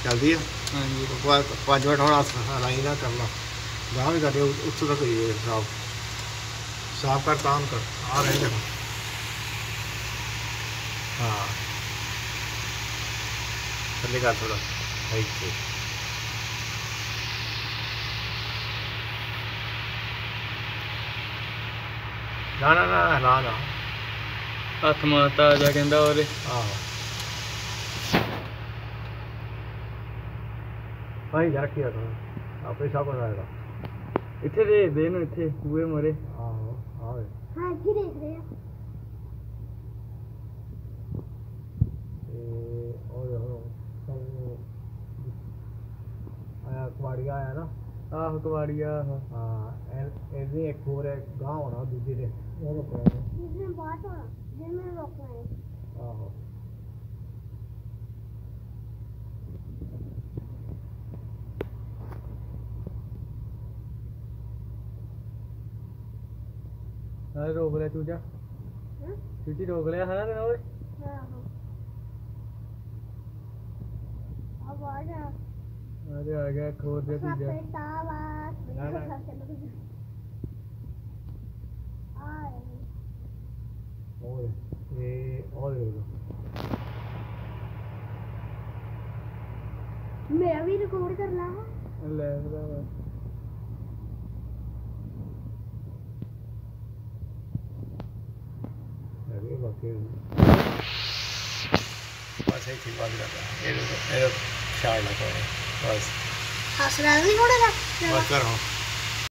चलती है। हाँ जी 5 मिनट होना लाई ना करना जहाँ भी कर रहे हो उत्थों तक करिए साफ कर तान कर आ रहे देखो। हाँ थल्ले कर थोड़ा इतने ना ना ना ना ना हथ मारता आ जा कहता और आहो भाई जा रखिए थोड़ा आपे सब हो जाएगा। इतने दे दे ना इतने बूहे मोरे आहो आवे हाँ जी देख रहे हैं और आया कुआड़िया आया ना। आहो कबाड़िया हाँ इन्हें एक होर गांव होना दूसरे दे वो रोकना है। इसमें बात होना जिसमें रोकना है। आहो अरे रोक लिया चूचा चूची रोक लिया है ना ओए हाँ हाँ अब आ जा अरे आ गया खोर दिया चूजा ना ना और ये और मैं भी रिकॉर्ड कर रहा हूँ। ले भरावा अरे बाकी बस एक ही बात करता है ये शार लगा बस हंसना भी थोड़ा बस कर